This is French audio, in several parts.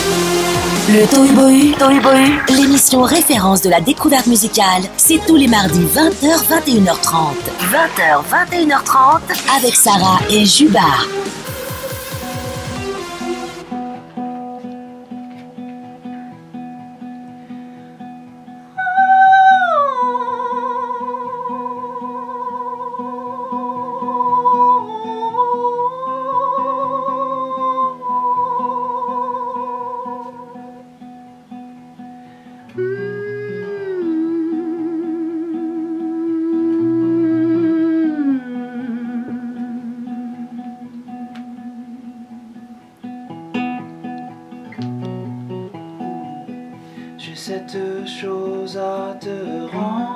Le Tohubohu, l'émission référence de la découverte musicale, c'est tous les mardis 20h-21h30. 20h-21h30 avec Sarah et Juba. J'ai cette chose à te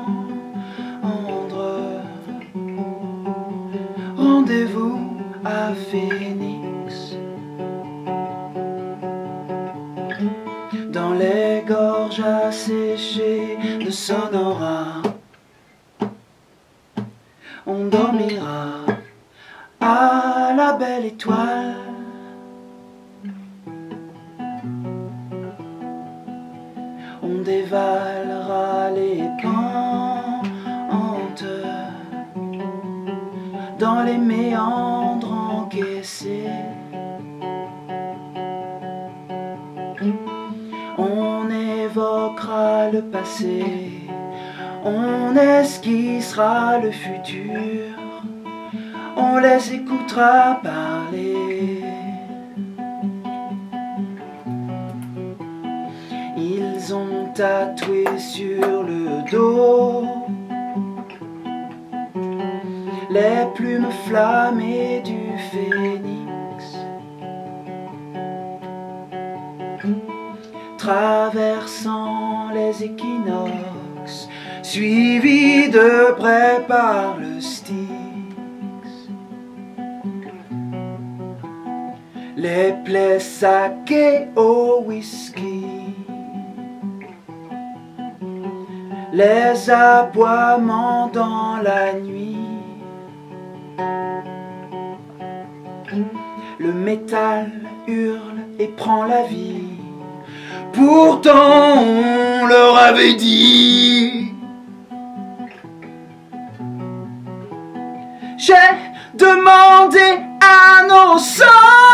rendre. Rendez-vous à Phoenix, dans les gorges asséchées de Sonora. On dormira à la belle étoile. On dévalera les pentes dans les méandres encaissés. On évoquera le passé, on esquissera le futur, on les écoutera parler. Ils ont tatoué sur le dos les plumes flammées du phénix, traversant les équinoxes, suivis de près par le Styx. Les plaies saquées au whisky, les aboiements dans la nuit. Le métal hurle et prend la vie, pourtant on leur avait dit. J'ai demandé à nos cendres,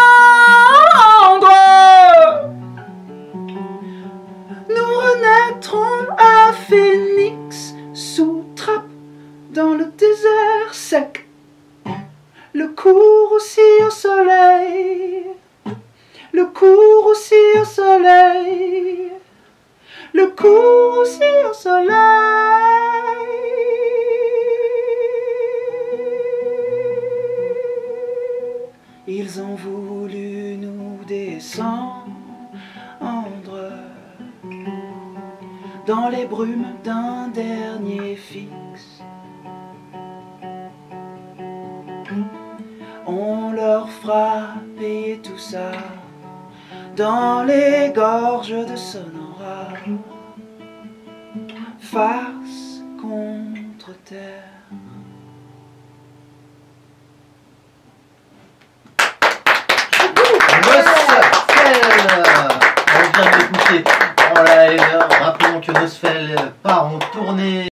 nous renaîtrons à Phoenix, sous trappe, dans le désert sec. Le cours aussi au soleil, le cours aussi au soleil, le cours aussi au soleil. Ils ont voulu nous descendre dans les brumes d'un dernier fixe. On leur fera payer tout ça dans les gorges de Sonora. Farce contre terre. On vient d'écouter en live. Rappelons que Nosfell part en tournée.